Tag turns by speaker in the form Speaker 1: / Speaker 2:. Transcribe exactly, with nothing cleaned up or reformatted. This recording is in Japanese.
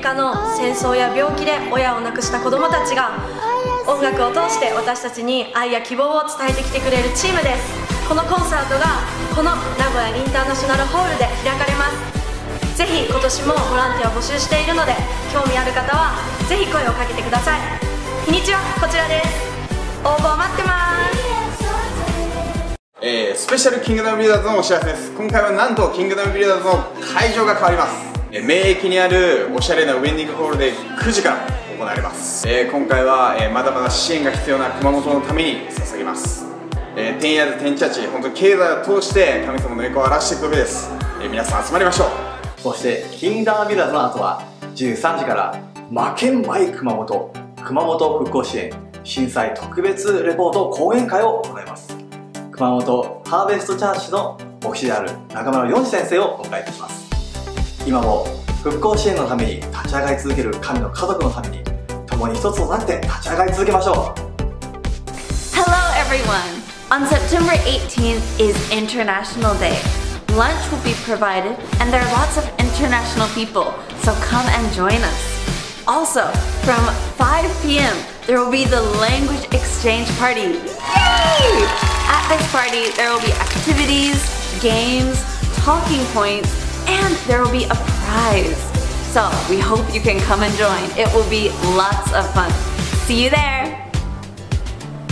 Speaker 1: カの戦争や病気で親を亡くした子どもたちが音楽を通して私たちに愛や希望を伝えてきてくれるチームです。このコンサートがこの名古屋インターナショナルホールで開かれます。ぜひ今年もボランティアを募集しているので、興味ある方はぜひ声をかけてください。日にちはこちらです。応募待ってます。
Speaker 2: えー、スペシャルキングダムビルダーズのお知らせです。今回はなんとキングダムビルダーズの会場が変わります。えー、名駅にあるおしゃれなウェンディングホールでくじから行われます。えー、今回は、えー、まだまだ支援が必要な熊本のために捧げます。えー、天やる天チャチ、本当に経済を通して神様の栄光を表していくべきです。えー、皆さん集まりましょう。
Speaker 3: そしてキングダムビルダーズの後はじゅうさんじから負けんまい熊本熊本復興支援震災特別レポート講演会を行います。熊本ハーベストチャーチの牧師である中村洋二先生をお迎えいたします。今も復興支援のために立ち上がり続ける神の家族のために共に一つとなって立ち上がり続けましょう。
Speaker 4: Hello everyone! On September eighteenth is International Day. Lunch will be provided and there are lots of international people, so come and join us. Also, from five p m there will be the language exchange party. Yay! At this party there will be activities, games, talking points, and there will be a prize. So we hope you can come and join. It will be lots of fun. See you there!